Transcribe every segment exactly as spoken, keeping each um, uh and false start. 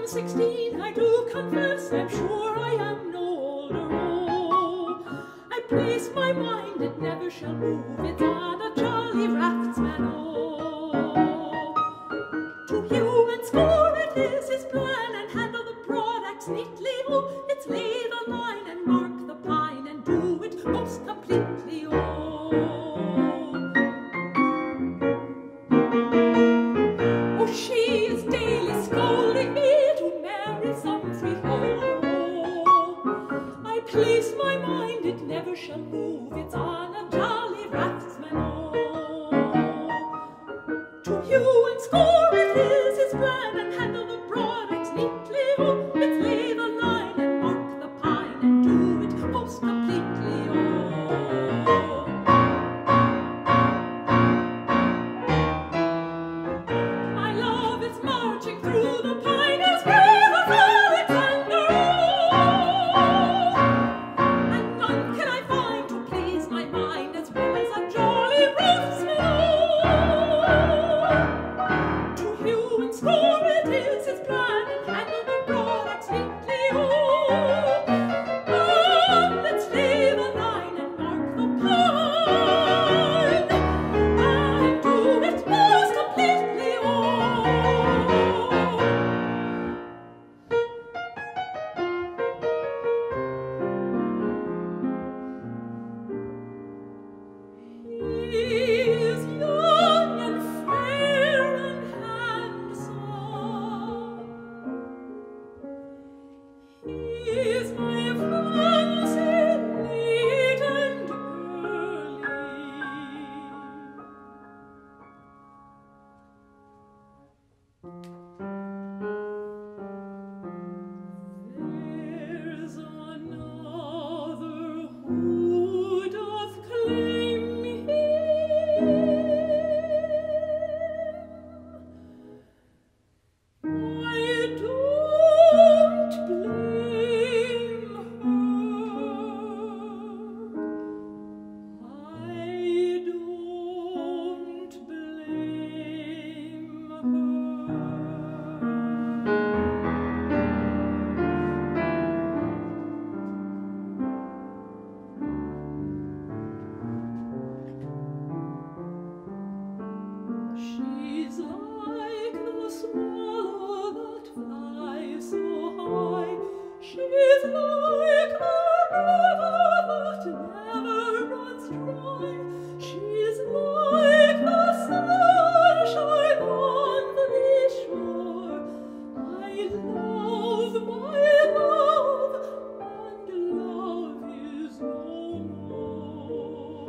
sixteen, I do confess, I'm sure I am no older. Oh, I place my mind, it never shall move, it's on a jolly raftsman. Oh, to hew and score it is his plan, and handle the broad axe neatly. Oh, it's lay the line and mark the pine, and do it most completely. Oh, oh, she is daily scolding me to marry some freehold. Oh, I place my mind, it never shall move, it's on a jolly raftsman. Oh, to hew and score it is his plan, and handle the broad axe neatly. Oh, it's lay the line and mark the pine, and do it most completely. Oh, I love its marching through the pine as brave as Alexander. Oh, and none can I find to please my mind as well as a jolly raftsman. Oh, to hew and score it is his plan, and handle the broad axe neatly. Oh, and let's lay the line and mark the pine, and do it most completely. Oh, he is young and fair and handsome. He is my fancy late and early. There's another who doth claim him. I don't blame her. I don't blame her. She's like the swallow that flies so high. She's like the river that never runs dry. She's like the sunshine on the shore. I love my love, and love is no more.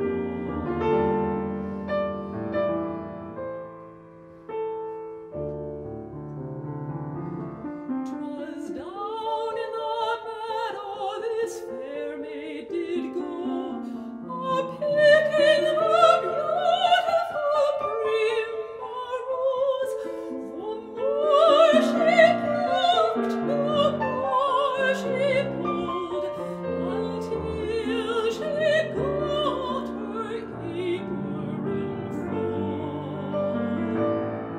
'Twas down in the meadow this fair maid did go, a-picking the beautiful primrose. The more she plucked, the more she pulled, until she got her apron full.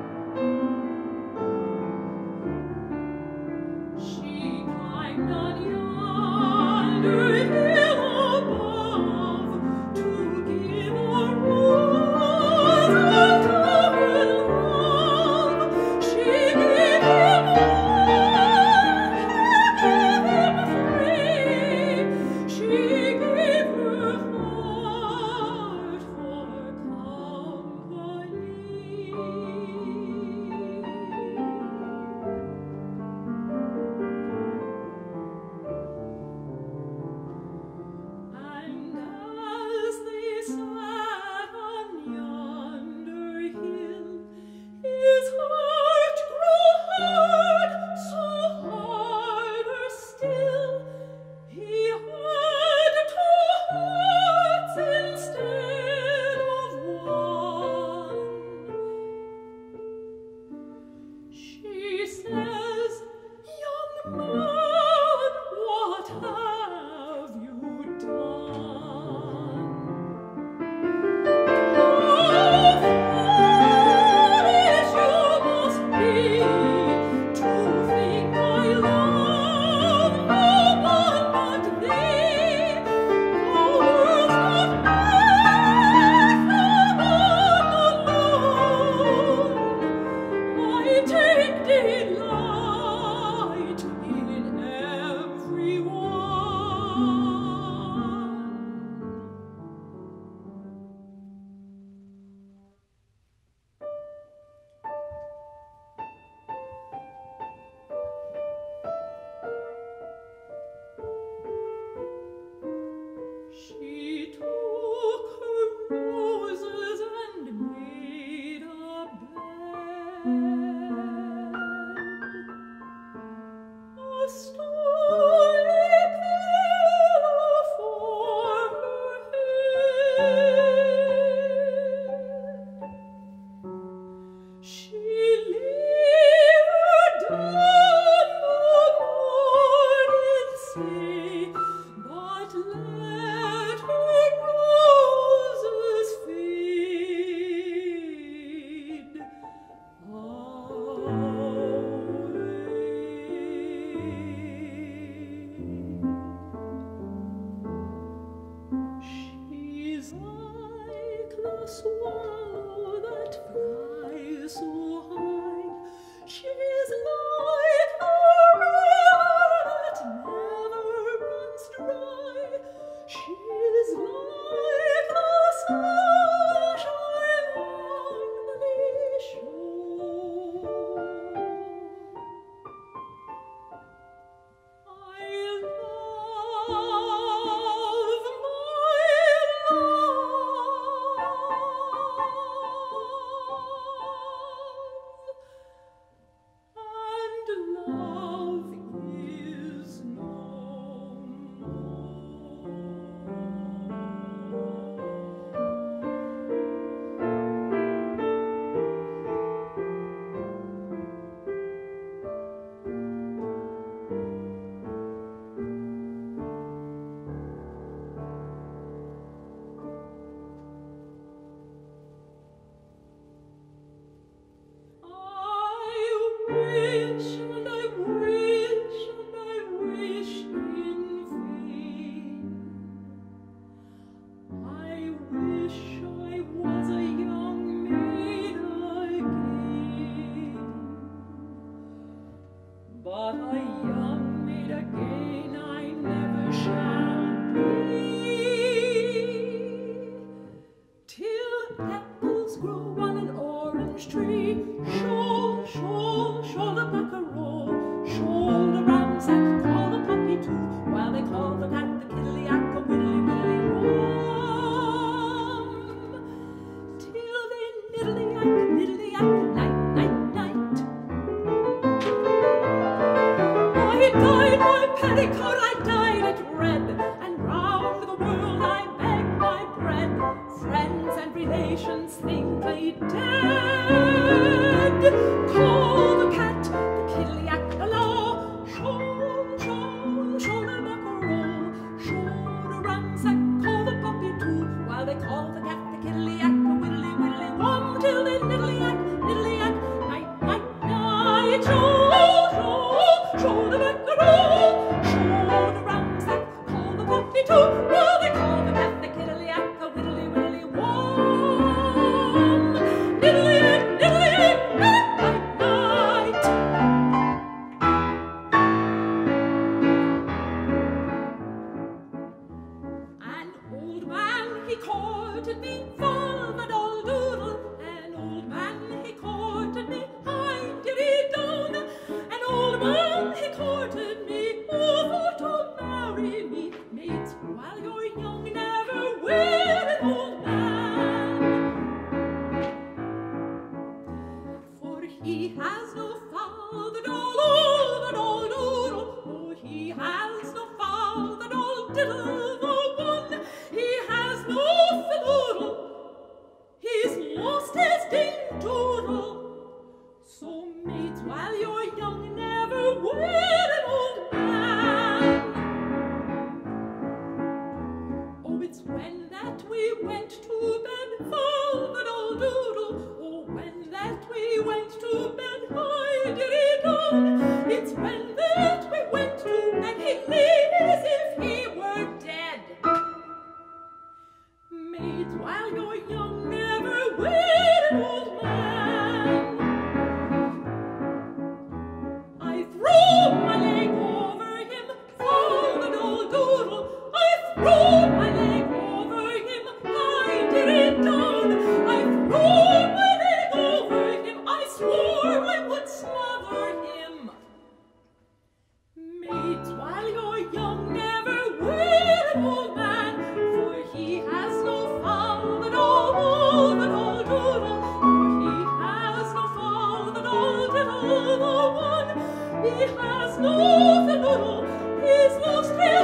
She climbed on yonder hill above to give a rose unto her love. She gave him all, she gave him free. She gave her heart for company. So, mates, while you're young, never wed an old has no fiddle, his most